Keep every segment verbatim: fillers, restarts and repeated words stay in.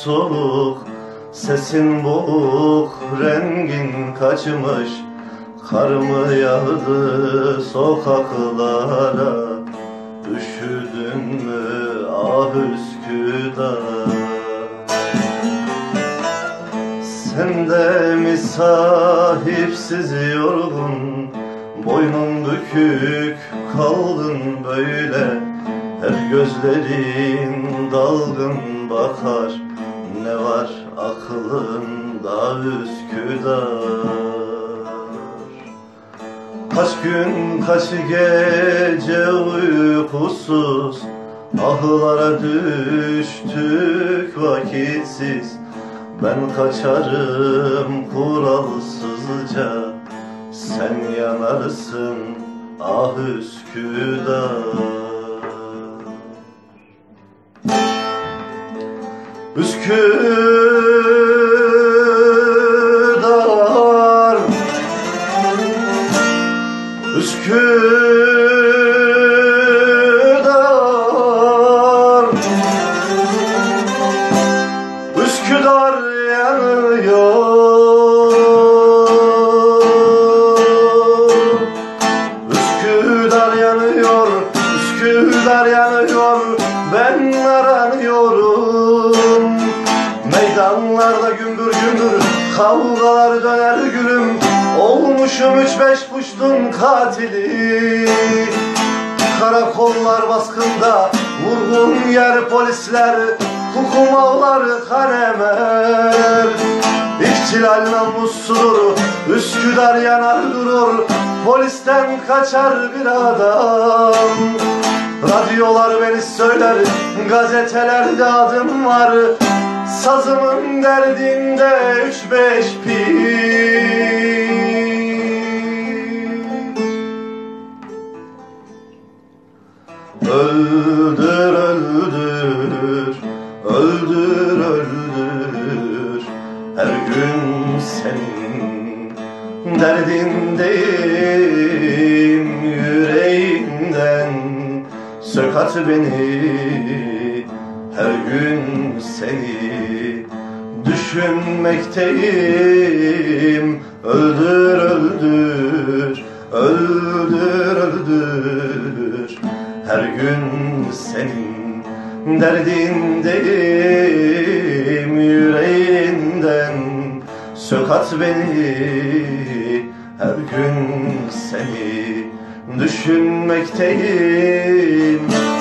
soğuk, sesin boğuk, rengin kaçmış. Kar mı yağdı sokaklara, üşüdün mü ah Üsküdar? Sen de mi sahipsiz yorgun, boynun bükük kaldın böyle? Hep gözlerin dalgın bakar, ne var aklında Üsküdar? Kaç gün kaç gece uykusuz, ahlara düştük vakitsiz. Ben kaçarım kuralsızca, sen yanarsın ah Üsküdar. Üsküdar, Üsküdar, Üsküdar yanıyor, Üsküdar yanıyor, Üsküdar yanıyor, ben aranıyorum. Meydanlarda gümbür gümbür kavgalar döner gülüm, olmuşum üç beş puştun katili. Karakollar baskında, vurgun yer polisler, hukum ağları kanemer. İhtilal namussudur, Üsküdar yanar durur, polisten kaçar bir adam. Radyolar beni söyler, gazetelerde adım var, sazımın derdinde üç beş pir. Öldür, öldür, öldür, öldür, her gün senin derdindeyim. Yüreğimden sök at beni, her gün seni düşünmekteyim. Öldür, öldür, öldür, öldür, her gün senin derdindeyim. Yüreğinden sök at beni, her gün seni düşünmekteyim.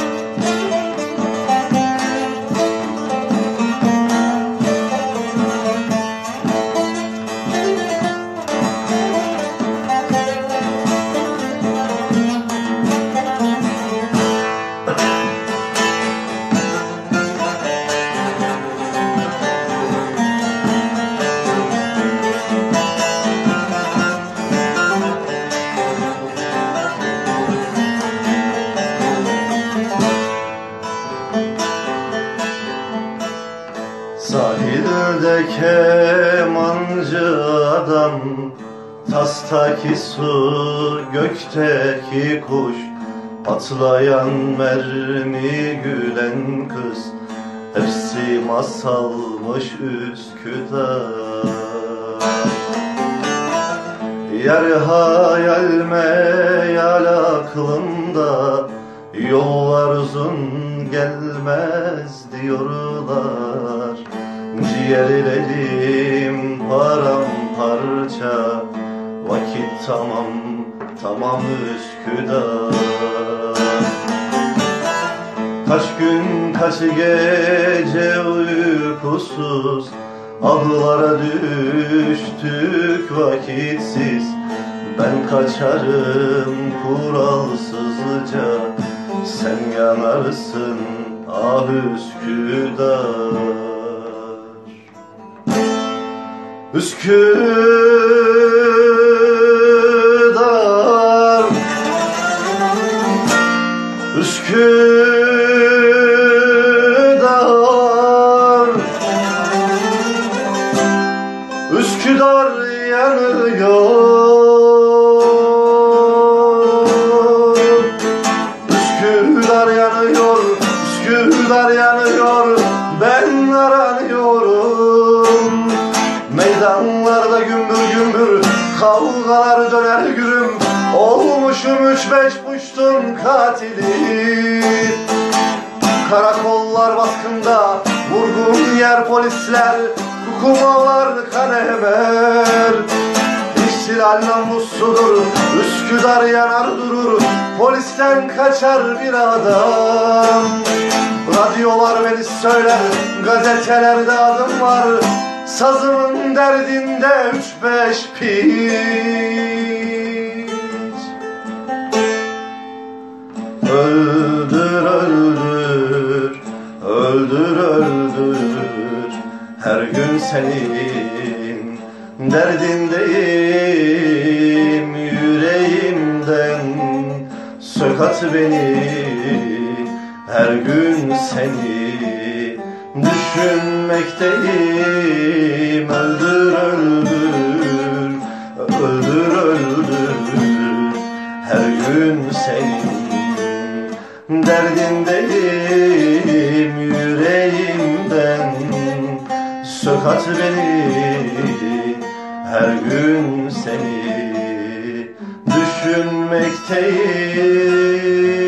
Sahilde kemancı adam, tastaki su, gökteki kuş, patlayan mermi, gülen kız, hepsi masalmış Üsküdar. Yer hayal meyal aklımda, yollar uzun gelmez diyorlar. Ciğerlerim paramparça, vakit tamam, tamam Üsküdar. Kaç gün kaç gece uykusuz, ahlara düştük vakitsiz. Ben kaçarım kuralsızca, sen yanarsın ah Üsküdar. Üsküdar, Üsküdar, Üsküdar yanıyor, Üsküdar yanıyor, Üsküdar yanıyor, ben aranıyorum. Kurşun üç beş puştun katili. Karakollar baskında, vurgun yer polisler, kukumalar kan emer. İhtilal namussudur, Üsküdar yanar durur, polisten kaçar bir adam. Radyolar beni söyler, gazetelerde adım var, sazımın derdinde üç beş piç. Öldür öldür, öldür öldür, her gün senin derdindeyim. Yüreğimden sök at beni, her gün seni düşünmekteyim. Öldür öldür, öldür öldür, her gün senin derdindeyim. Yüreğimden sök at beni, her gün seni düşünmekteyim.